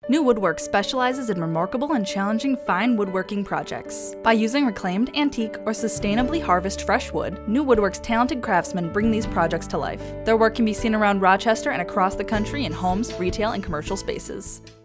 New Woodworks specializes in remarkable and challenging fine woodworking projects. By using reclaimed, antique, or sustainably harvested fresh wood, New Woodworks' talented craftsmen bring these projects to life. Their work can be seen around Rochester and across the country in homes, retail, and commercial spaces.